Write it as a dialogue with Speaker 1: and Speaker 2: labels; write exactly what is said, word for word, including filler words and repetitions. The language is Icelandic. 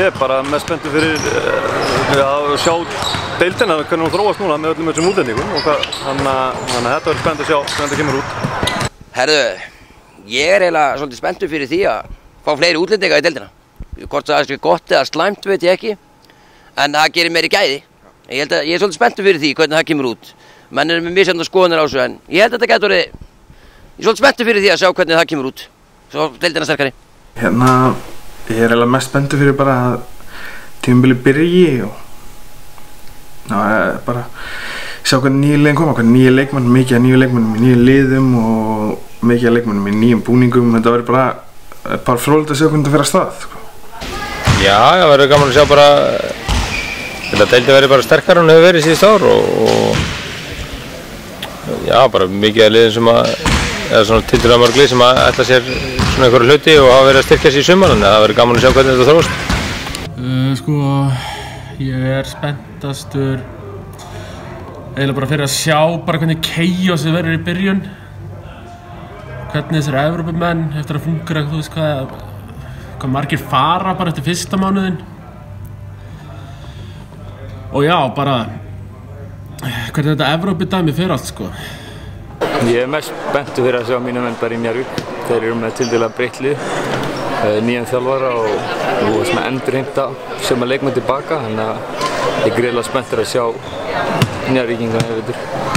Speaker 1: Ég er bara mest spenntur fyrir uh, að sjá deildina, hvernig hún þróast núna með öllum þessum útlendingum og hvað, þannig að þetta verður spennt að sjá hvernig þetta kemur út.
Speaker 2: Herðu, ég er eiginlega svolítið spenntur fyrir því að fá fleiri útlendinga í deildina. Hvort það er gott eða slæmt veit ég ekki, en það gerir meiri gæði. Ég, held að, ég er svolítið spenntur fyrir því hvernig það kemur út. Menn er með misjafnar skoðanir á þessu, en ég held að þetta getur verið, ég er svolítið spenntur fyrir því að sjá hvernig það kemur út. Svo deildina sterkari.
Speaker 3: Hérna, ég er eiginlega mest spenntur fyrir bara að tímabilið byrji og ná, bara sjá hvernig nýju liðin koma, hvernig nýju leikmenn, mikið af nýju leikmennum í nýju liðum og mikið af leikmennum í nýjum búningum. Þetta verður bara, bara fróðlegt að sjá hvernig þetta fer af stað. Sko.
Speaker 4: Já, það verður gaman að sjá bara, þetta deildin verður bara sterkara en hefur verið síðust ár og, og já, bara mikið af liðin sem að, eða svona tiltölulega mörg lið sem að ætla sér svona einhverju hluti og hafa verið að styrkja sig í sumar, þannig að það verður gaman að sjá hvernig þetta þróast.
Speaker 5: Uh, sko, ég er spenntastur eiginlega bara fyrir að sjá bara hvernig chaosið verður í byrjun. Hvernig þessir Evrópumenn eftir að fungera, þú veist hvað, hvað margir fara bara eftir fyrsta mánuðin. Og já, bara hvernig þetta Evrópudæmi fer allt, sko.
Speaker 1: Ég er mest spenntur fyrir að sjá mína menn bara í Njarðvík. Þeir eru með tiltölulega breytt lið, nýjan þjálfara og, og sem að endurheimta sem að leikmenn tilbaka, þannig að ég er greiðlega spenntur að sjá Njarðvíkinga í vetur.